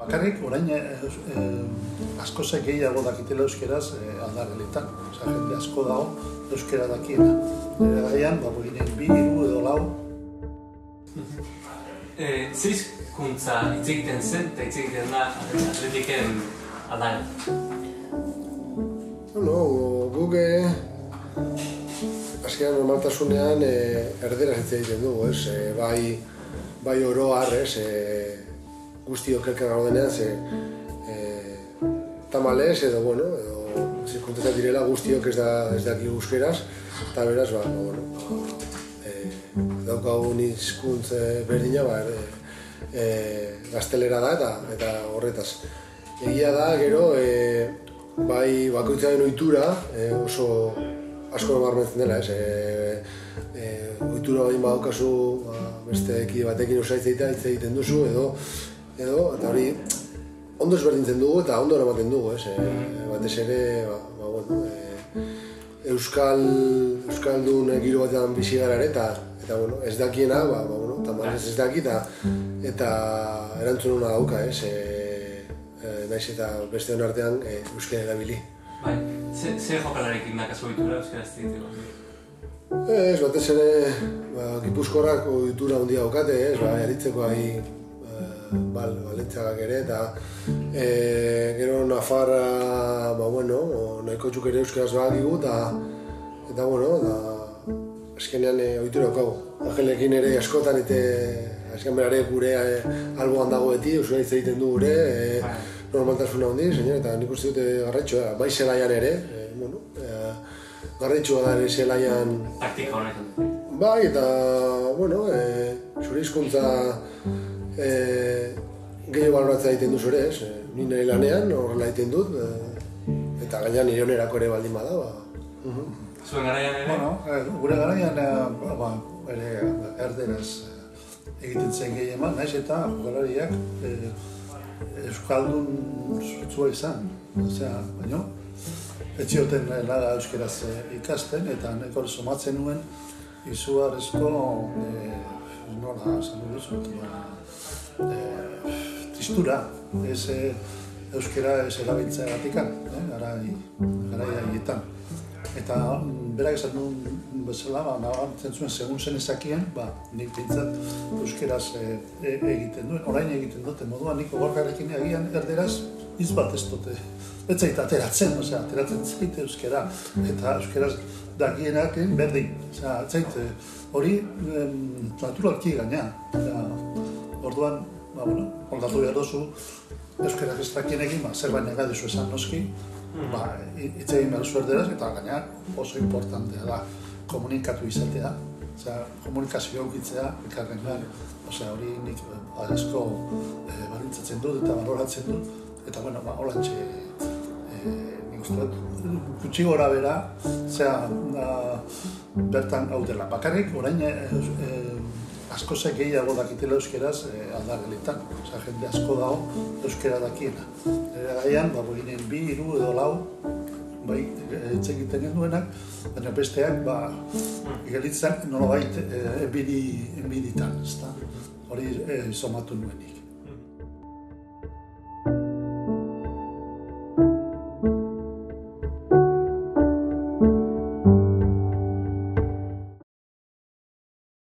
bakarrik orain askoz gehiago dakitela euskeraz aldargeletan. Jende asko dago euskera dakiena. Gaian, ginen 2, 3 edo 4. Zer hizkuntza hitz egiten zen eta hitz egiten da Atletiken aldargeletan? Guk azkenean normaltasunean erderaz hitz egiten dugu, bai oro har, guztiok elkar gaudenean, tamalez edo zirkuntetak direla guztiok ez daki euskeraz, eta beraz, daukagun hizkuntz berdina, gaztelera da eta horretaz. Egia da, gero, bai bakoitzaren ohitura oso asko nabarmentzen dela, ohitura bain badaukazu beste ekide batekin osa hitz egiten duzu edo eta hori ondo ezberdintzen dugu eta ondo eramaten dugu, batez ere euskaldun giro batean bizi gara ere eta ez dakiena, tamalez ez daki eta erantzununa dauka, naiz eta beste hon artean euskara erabili. Bai, ze jokalarekin dakazu ohitura euskaraz egiteko? Ez, batez ere Gipuzkoarrak ohitura handia daukate, aritzeko balentzagak ere eta gero Nafarra, nahiko txuk ere euskaraz badakigu eta azkenean ohitura daukagu. Angelekin ere askotan azken berare gure alboan dago beti, euskara hitz egiten du gure, normaltasuna handiz, eta nik uste dute garrantzua, bai zelaian ere, garrantzua da ere zelaian... Praktika honetan. Bai, eta, zure hizkuntza gehiago baloratzea egiten du zure, ni nire lanean horrela egiten dut, eta gainean nire onerako ere baldin bada. Zuen garaian ere? Gure garaian erderaz egiten zen gehien naiz eta jokalariak euskaldun zutzua izan. Baina, etxioten laga euskeraz ikasten eta neko somatzen nuen izugarrizko, nola esan duzu, tristura, euskera ez erabiltzeagatik, garai haietan. Eta berak esan duen bezala, nabartzen zuen segun zen ezakien, nik bintzat euskeraz egiten duen, orain egiten dute moduan, niko gorgarrekin egian erderaz hitz bat ez dute. Ez zait ateratzen, ateratzen zait euskera, eta euskeraz dakienak berdin. Ez zait hori naturalki gaina. Orduan, ondatu behar dozu, euskaraz ez dakien egin, zerbait negadizu esan noski, hitz egin behar zu erderaz, eta gaina oso importantea da komunikatu izatea. Komunikazioa ukitzea, elkarrengan, hori nik asko balintzatzen dut eta baloratzen dut, eta holantxe nik uste dut, gutxi gora bera, bertan hau dela. Bakarrik, orain askoz gehiago dakitela euskeraz aldargeletan. Jende asko dago euskera dakiena. Gaian, ginen 2, 3 edo 4, hitz egiten genduenak, baina besteak gelitzen nolabait enbiditan, hori somatu nuenik.